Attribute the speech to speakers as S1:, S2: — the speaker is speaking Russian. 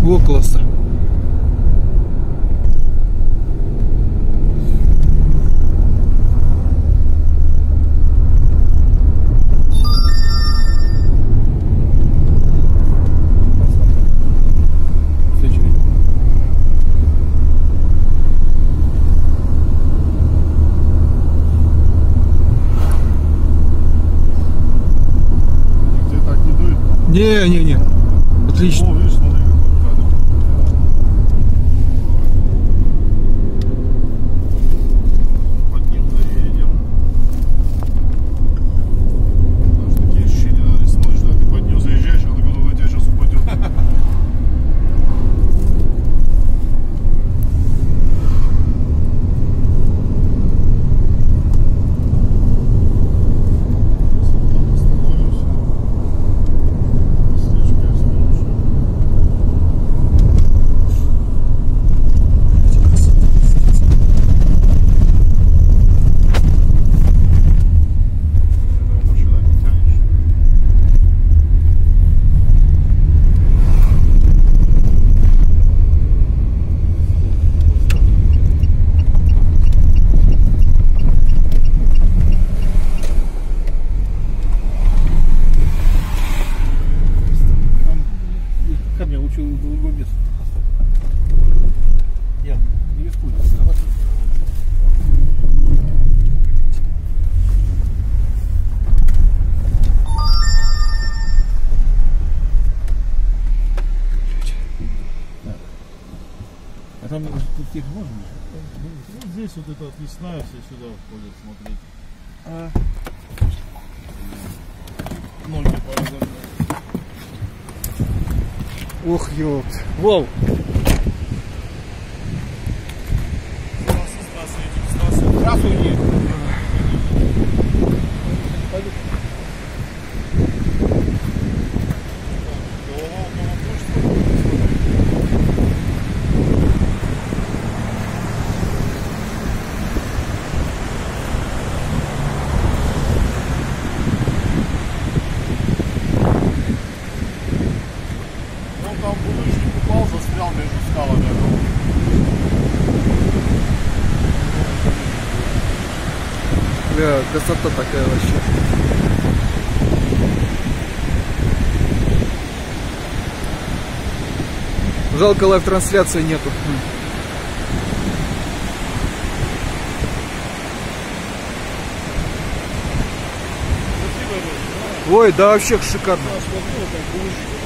S1: О, классно. Не. Отлично.
S2: О, видишь, смотри, какой кадр. Под ним доедем. Даже такие ощущения, да, ты смотришь, да, ты под нее заезжаешь, а так он на тебя сейчас упадет.
S3: Камня лучше в другое место. Я не рискую. А там тут их можно?
S2: Вот здесь вот эта отвесная все сюда входят, смотреть. Ноги поразили.
S1: Ох, ёпт.
S3: Вау!
S2: Здравствуйте. Голова у кого тоже. Он там булыжник упал, застрял между скалами.
S1: Бля, красота такая вообще. Жалко, лайв-трансляции нету. Ой, да вообще шикарно.
S3: Как булыжник.